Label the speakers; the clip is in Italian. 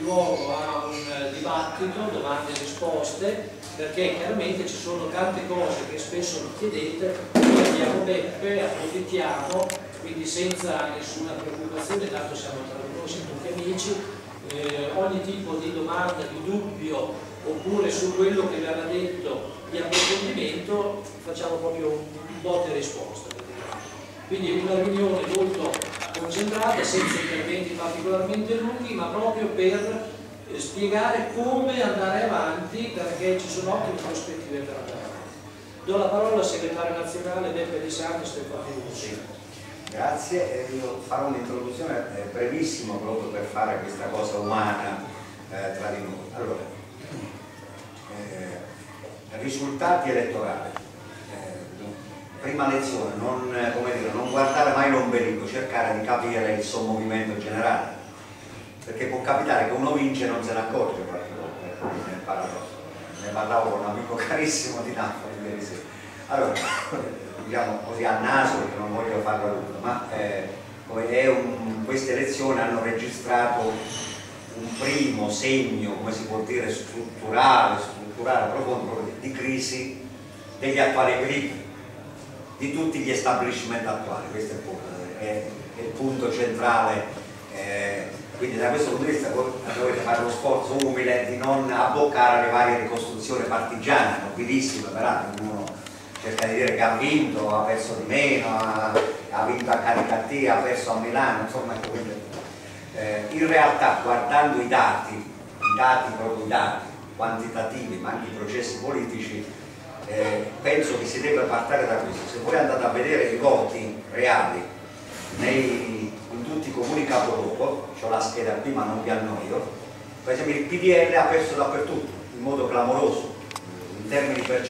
Speaker 1: luogo a un dibattito, domande e risposte, perché chiaramente ci sono tante cose che spesso mi chiedete, noi abbiamo Beppe, approfittiamo, quindi senza nessuna preoccupazione, tanto siamo tra noi, siamo tutti amici, ogni tipo di domanda, di dubbio, oppure su quello che verrà detto di approfondimento, facciamo proprio un botta e risposta. Quindi una riunione molto concentrata, senza interventi particolarmente lunghi, ma proprio per spiegare come andare avanti, perché ci sono ottime prospettive per andare avanti. Do la parola al segretario nazionale Beppe Di Santi, Stefano Lucci.
Speaker 2: Grazie, io farò un'introduzione brevissima proprio per fare questa cosa umana tra di noi. Allora, risultati elettorali. Prima lezione, non guardare mai l'ombelico, cercare di capire il suo movimento generale, perché può capitare che uno vince e non se ne accorge qualche volta, nel paradosso. Ne parlavo con un amico carissimo di Napoli ieri sera. Allora, diciamo così a naso, perché non voglio farlo lungo, ma queste elezioni hanno registrato un primo segno, come si può dire, strutturale, profondo, di crisi degli attuali equilibri, di tutti gli establishment attuali. Questo è il punto centrale, quindi da questo punto di vista dovete fare lo sforzo umile di non abboccare le varie ricostruzioni partigiane, nobilissime peraltro, uno cerca di dire che ha vinto, ha perso di meno, ha vinto a Caricattì, ha perso a Milano, insomma, in realtà guardando i dati quantitativi ma anche i processi politici, penso che si debba partire da questo. Se voi andate a vedere i voti reali in tutti i comuni capoluogo, ho la scheda qui ma non vi annoio, per esempio il PDL ha perso dappertutto in modo clamoroso in termini percentuali.